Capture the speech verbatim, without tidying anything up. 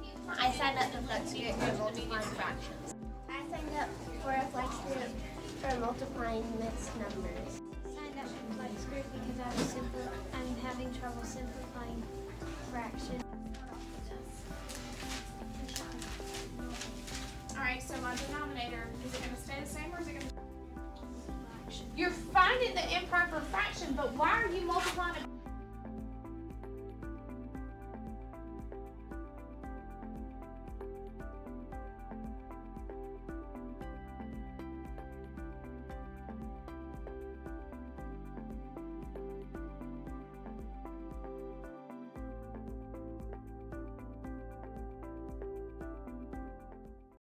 I signed up to Flex Group for multiplying fractions. I signed up for a Flex Group for multiplying mixed numbers. Signed up for Flex Group because I was simple. I'm having trouble simplifying fractions. All right, so my denominator, is it going to stay the same or is it going to? You're finding the improper fraction, but why are you multiplying it?